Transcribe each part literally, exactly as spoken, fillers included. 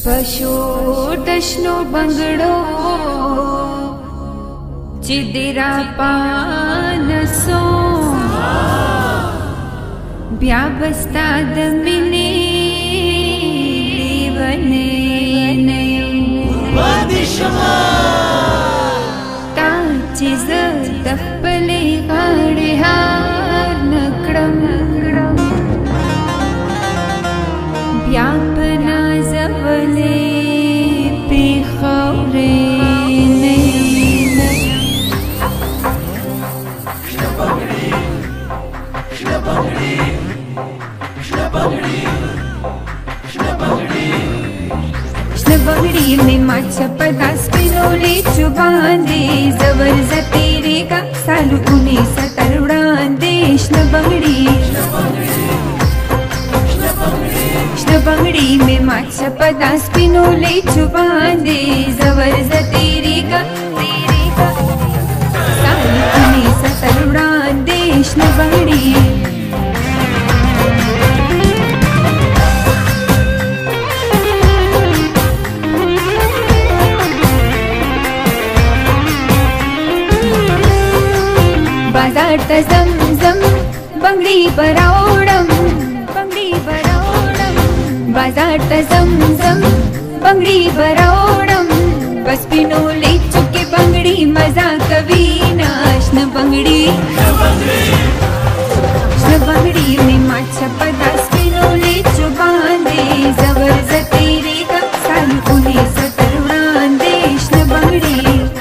पशु दशनो बंगड़ो चिदिरा पानसो ब्याबस्ता दमिने लेवने ताचिज दफले गाड़े हार नकड़म ब्यापना जवले पेखौरे बगड़ी में माचा पदास पिनोले चुबांदे जबर जतेरे का सालू उन्हें सतर उड़ांदे श्न बगड़ी श्न बगड़ी में माचा पदास पिनोले चुबांदे जबर जतेरे का तेरे का सालू उन्हें सतर उड़ांदे श्न बगड़ी बाजार तजम जम बंगड़ी बराओडम बंगड़ी बराओडम बाजार तजम जम बंगड़ी बराओडम बस पिनोले चुके बंगड़ी मजा कभी नाश्न बंगड़ी श्न बंगड़ी में माचा पदास पिनोले चुबांदे जबर जतेरे का सालू उन्हें सतर उड़ांदे श्न बंगड़ी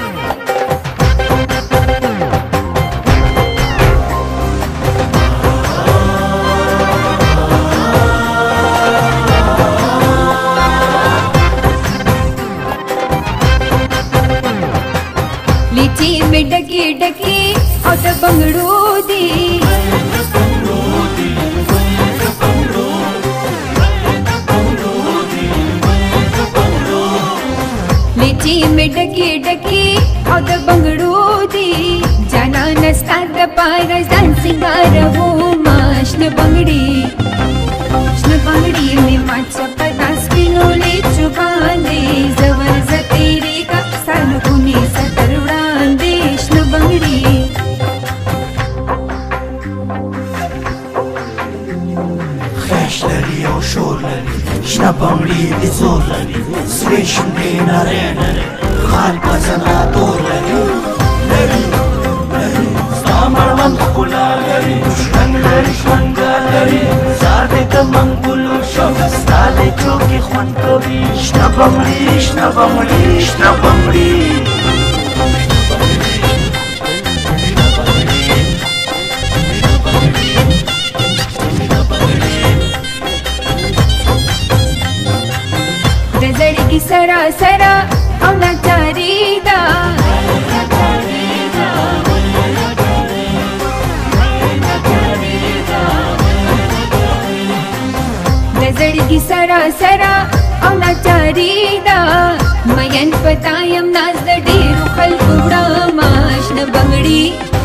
लीची में डकी डकी और बंगड़ो दी लीची में डकी डकी और बंगड़ो दी जाना नस्ता दपारा जान सिंगार वो माश्न बंगड़ी श्न बंगड़ी में माचा पदास पिनोले चुबांदे जबर जतेरे का सालू उन्हें सतर उड़ांदे श्न बंगड़ी خش لري او شور لري شنه بنگړي د زور لري سوي شونډې نری نری خال پزنا تور لري لري لري سامړوند ښکلا لري شنګ لري شنګار لري زار دې د منګولو شو ستا د چوکې خوند کوي شنه بنگړي شنه بنگړي شنه بنگړي की सरा सरा और नचारी दा नजर की सरा सरा और नचारी दा मयन पतायम नाज डेरू खल कुबड़ा माश्न बंगड़ी